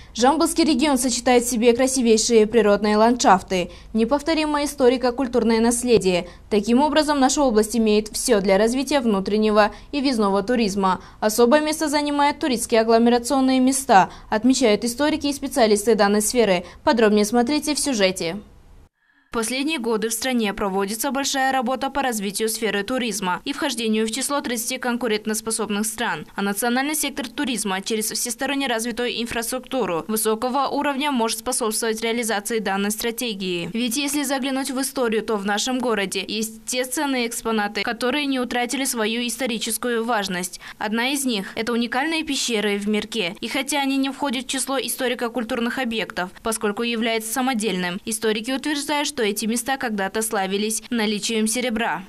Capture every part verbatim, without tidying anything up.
Жамбылский регион сочетает в себе красивейшие природные ландшафты, неповторимое историко-культурное наследие. Таким образом, наша область имеет все для развития внутреннего и въездного туризма. Особое место занимают туристские агломерационные места, отмечают историки и специалисты данной сферы. Подробнее смотрите в сюжете. В последние годы в стране проводится большая работа по развитию сферы туризма и вхождению в число тридцати конкурентоспособных стран. А национальный сектор туризма через всесторонне развитую инфраструктуру высокого уровня может способствовать реализации данной стратегии. Ведь если заглянуть в историю, то в нашем городе есть те ценные экспонаты, которые не утратили свою историческую важность. Одна из них – это уникальные пещеры в Мирке. И хотя они не входят в число историко-культурных объектов, поскольку являются самодельным, историки утверждают, что что эти места когда-то славились наличием серебра.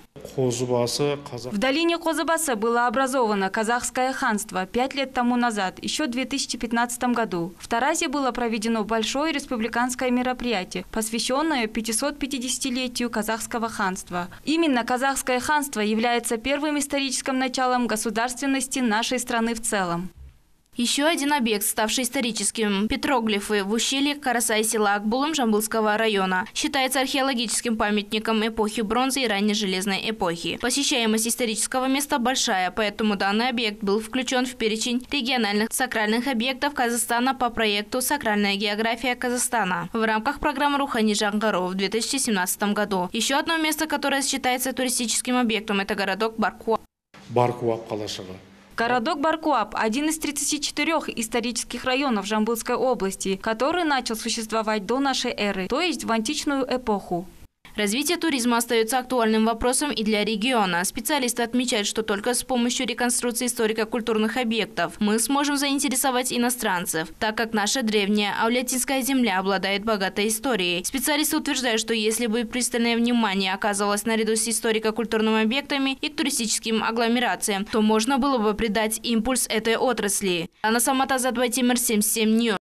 В долине Козыбасы было образовано казахское ханство пять лет тому назад, еще в две тысячи пятнадцатом году. В Таразе было проведено большое республиканское мероприятие, посвященное пятисотпятидесятилетию казахского ханства. Именно казахское ханство является первым историческим началом государственности нашей страны в целом. Еще один объект, ставший историческим – петроглифы в ущелье Карасай села Акбулым Жамбылского района, считается археологическим памятником эпохи бронзы и ранней железной эпохи. Посещаемость исторического места большая, поэтому данный объект был включен в перечень региональных сакральных объектов Казахстана по проекту «Сакральная география Казахстана» в рамках программы «Рухани Жаңғыру» в две тысячи семнадцатом году. Еще одно место, которое считается туристическим объектом – это городок Баркуап. Баркуап калашығы. Городок Баркуап – один из тридцати четырёх исторических районов Жамбылской области, который начал существовать до нашей эры, то есть в античную эпоху. Развитие туризма остается актуальным вопросом и для региона. Специалисты отмечают, что только с помощью реконструкции историко-культурных объектов мы сможем заинтересовать иностранцев, так как наша древняя Аулятинская земля обладает богатой историей. Специалисты утверждают, что если бы пристальное внимание оказывалось наряду с историко-культурными объектами и к туристическим агломерациям, то можно было бы придать импульс этой отрасли. Анна Саматазадвай, Тимир, семьдесят семь Ньюс.